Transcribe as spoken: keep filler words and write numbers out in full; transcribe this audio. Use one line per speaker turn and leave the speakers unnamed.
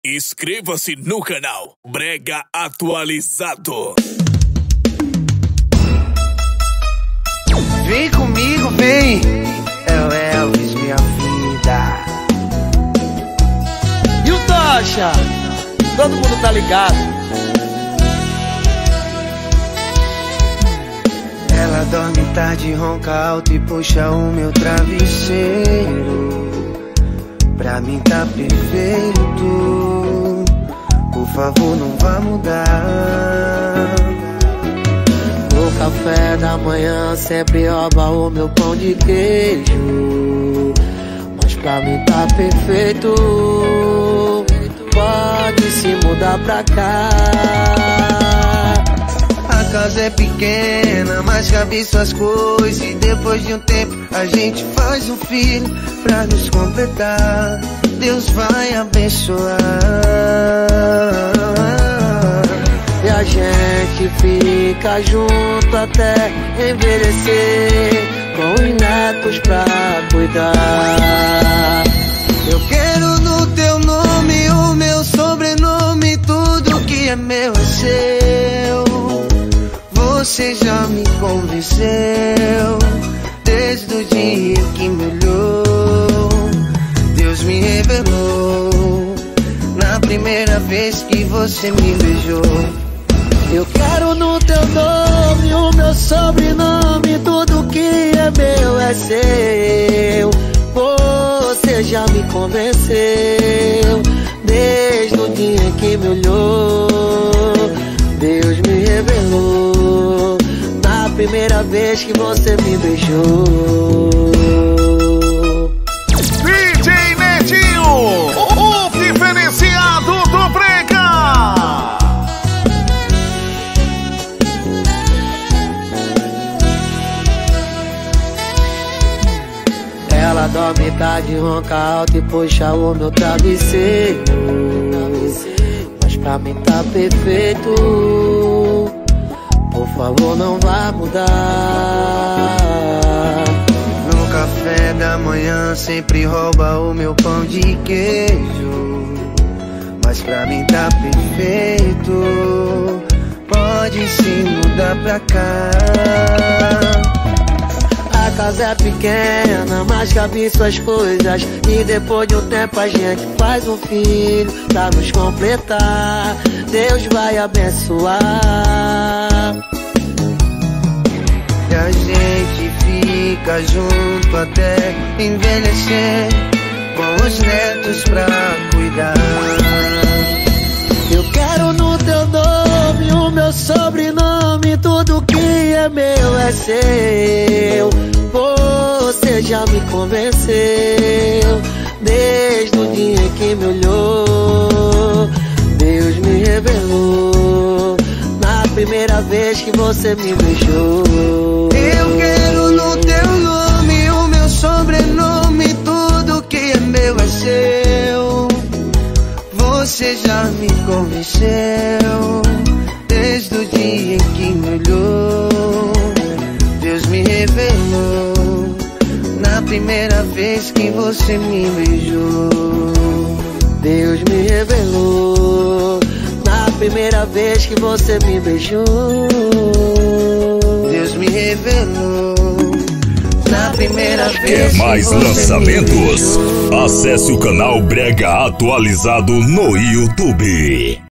Inscreva-se no canal Brega Atualizado.
Vem comigo, vem. É o Elvis, minha vida. E o Tocha? Todo mundo tá ligado. Ela dorme tarde, ronca alto e puxa o meu travesseiro. Pra mim tá perfeito. Por favor, não vá mudar. No café da manhã sempre rouba o meu pão de queijo. Mas pra mim tá perfeito. Pode se mudar pra cá. A casa é pequena, mas cabe suas coisas. E depois de um tempo a gente faz um filho pra nos completar. Deus vai abençoar. E a gente fica junto até envelhecer, com os netos pra cuidar. Eu quero no teu nome o meu sobrenome. Tudo que é meu é seu. Você já me convenceu desde o dia que me olhou. Deus me revelou na primeira vez que você me beijou. Eu quero no teu nome o meu sobrenome. Tudo que é meu é seu. Você já me convenceu desde o dia que me olhou. Deus me revelou na primeira vez que você me beijou.
D J Netinho, o diferenciado do Brega.
Ela dorme tarde, ronca alto e puxa o meu travesseiro. Mas pra mim tá perfeito. Por favor, não vá mudar. No café da manhã sempre rouba o meu pão de queijo. Mas pra mim tá perfeito. Pode se mudar pra cá. A casa é pequena, mas cabe suas coisas. E depois de um tempo a gente faz um filho pra nos completar. Deus vai abençoar. E a gente fica junto até envelhecer, com os netos pra cuidar. Eu quero no teu nome o meu sobrenome. Tudo que é meu é seu. Você já me convenceu desde o dia que me olhou. Deus me revelou na primeira vez que você me beijou. Eu quero no teu nome o meu sobrenome. Tudo que é meu é seu. Você já me convenceu desde o dia em que me olhou. Deus me revelou na primeira vez que você me beijou. Deus me revelou na primeira vez que você me beijou. Deus me revelou na primeira vez.
Quer mais
que você
lançamentos?
Me beijou.
Acesse o canal Brega Atualizado no YouTube.